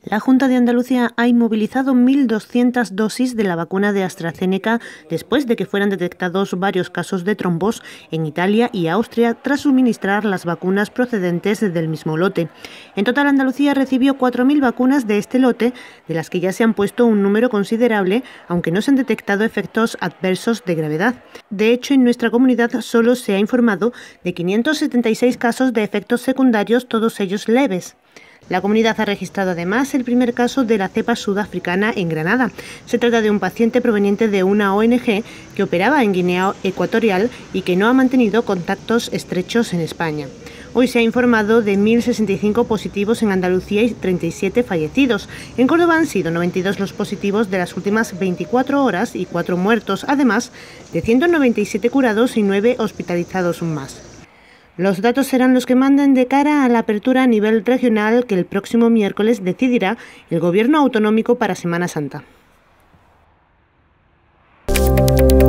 La Junta de Andalucía ha inmovilizado 1.200 dosis de la vacuna de AstraZeneca después de que fueran detectados varios casos de trombos en Italia y Austria tras suministrar las vacunas procedentes del mismo lote. En total, Andalucía recibió 4.000 vacunas de este lote, de las que ya se han puesto un número considerable, aunque no se han detectado efectos adversos de gravedad. De hecho, en nuestra comunidad solo se ha informado de 576 casos de efectos secundarios, todos ellos leves. La comunidad ha registrado además el primer caso de la cepa sudafricana en Granada. Se trata de un paciente proveniente de una ONG que operaba en Guinea Ecuatorial y que no ha mantenido contactos estrechos en España. Hoy se ha informado de 1.065 positivos en Andalucía y 37 fallecidos. En Córdoba han sido 92 los positivos de las últimas 24 horas y 4 muertos, además de 197 curados y 9 hospitalizados más. Los datos serán los que manden de cara a la apertura a nivel regional que el próximo miércoles decidirá el Gobierno autonómico para Semana Santa.